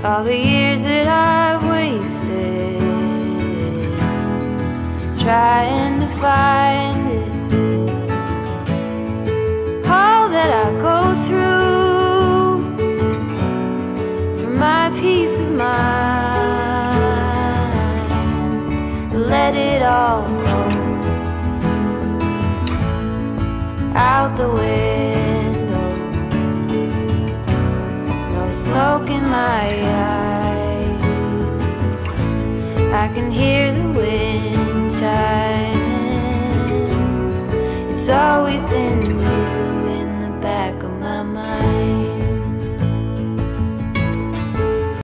all the years that I've wasted trying to find it, all that I go through for my peace of mind. Let it all go out the window, no smoke in my eyes. I can hear the wind chiming. It's always been you.